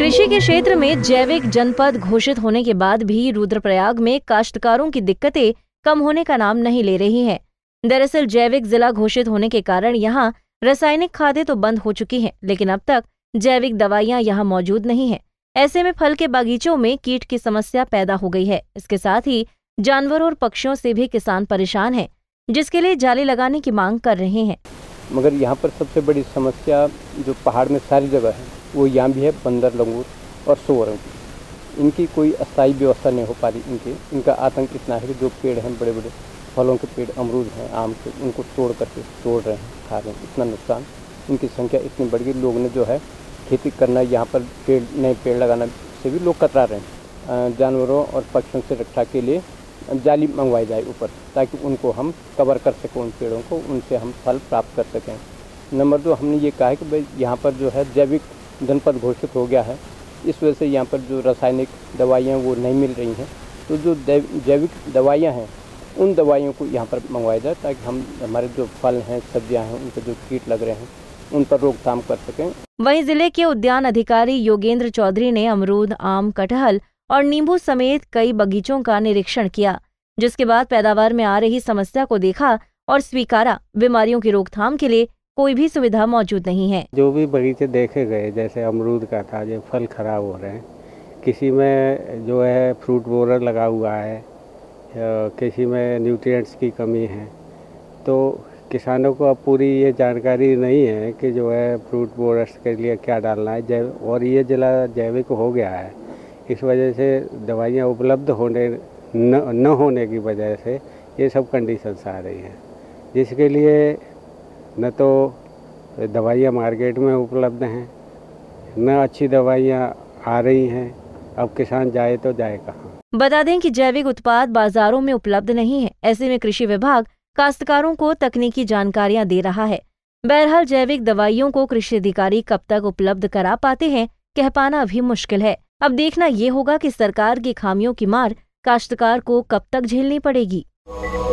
कृषि के क्षेत्र में जैविक जनपद घोषित होने के बाद भी रुद्रप्रयाग में काश्तकारों की दिक्कतें कम होने का नाम नहीं ले रही हैं। दरअसल जैविक जिला घोषित होने के कारण यहाँ रासायनिक खादें तो बंद हो चुकी हैं, लेकिन अब तक जैविक दवाइयाँ यहाँ मौजूद नहीं हैं। ऐसे में फल के बागीचों में कीट की समस्या पैदा हो गई है। इसके साथ ही जानवरों और पक्षियों से भी किसान परेशान हैं, जिसके लिए जाली लगाने की मांग कर रहे हैं। मगर यहाँ पर सबसे बड़ी समस्या जो पहाड़ में सारी जगह है वो यहाँ भी है, बंदर, लंगूर और सुअरों की। इनकी कोई अस्थायी व्यवस्था नहीं हो पा रही। इनका आतंक इतना है कि जो पेड़ हैं, बड़े बड़े फलों के पेड़, अमरूद हैं, आम के, उनको तोड़ रहे हैं, खा रहे हैं। इतना नुकसान, इनकी संख्या इतनी बढ़ गई। लोग ने जो है खेती करना, यहाँ पर नए पेड़ लगाना से भी लोग कतरा रहे हैं। जानवरों और पक्षियों से रक्षा के लिए जाली मंगवाई जाए ऊपर, ताकि उनको हम कवर कर सकें, उन पेड़ों को, उनसे हम फल प्राप्त कर सकें। नंबर 2, हमने ये कहा है कि भाई यहाँ पर जो है जैविक जनपद घोषित हो गया है, इस वजह से यहाँ पर जो रासायनिक दवाइयाँ वो नहीं मिल रही हैं। तो जो जैविक दवाइयाँ हैं उन दवाइयों को यहाँ पर मंगवाया जाए, ताकि हमारे जो फल हैं, सब्जियाँ हैं, उन पर जो कीट लग रहे हैं उन पर रोकथाम कर सकें। वहीं जिले के उद्यान अधिकारी योगेंद्र चौधरी ने अमरूद, आम, कटहल और नींबू समेत कई बगीचों का निरीक्षण किया, जिसके बाद पैदावार में आ रही समस्या को देखा और स्वीकारा। बीमारियों की रोकथाम के लिए कोई भी सुविधा मौजूद नहीं है। जो भी बगीचे देखे गए, जैसे अमरूद का था, जो फल खराब हो रहे हैं, किसी में जो है फ्रूट बोरर लगा हुआ है, किसी में न्यूट्रिएंट्स की कमी है। तो किसानों को अब पूरी ये जानकारी नहीं है कि जो है फ्रूट बोरर्स के लिए क्या डालना है। और ये जिला जैविक हो गया है, इस वजह से दवाइयाँ उपलब्ध न होने की वजह से ये सब कंडीशंस आ रही हैं, जिसके लिए न तो दवाइयाँ मार्केट में उपलब्ध हैं, न अच्छी दवाइयाँ आ रही हैं। अब किसान जाए तो जाए कहाँ। बता दें कि जैविक उत्पाद बाजारों में उपलब्ध नहीं है। ऐसे में कृषि विभाग काश्तकारों को तकनीकी जानकारियां दे रहा है। बहरहाल जैविक दवाइयों को कृषि अधिकारी कब तक उपलब्ध करा पाते हैं, कह पाना भी मुश्किल है। अब देखना ये होगा कि सरकार की खामियों की मार काश्तकार को कब तक झेलनी पड़ेगी।